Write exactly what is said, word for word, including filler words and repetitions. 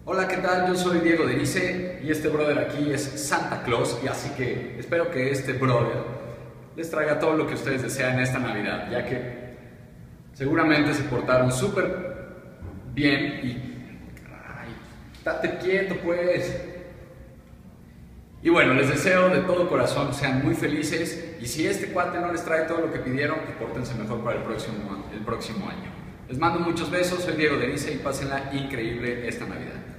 Hola, ¿qué tal? Yo soy Diego Denice y este brother aquí es Santa Claus, y así que espero que este brother les traiga todo lo que ustedes desean esta Navidad, ya que seguramente se portaron súper bien y... ¡Ay! ¡Estate quieto, pues! Y bueno, les deseo de todo corazón que sean muy felices, y si este cuate no les trae todo lo que pidieron, pues pórtense mejor para el próximo, el próximo año. Les mando muchos besos, soy Diego Denice y pásenla increíble esta Navidad.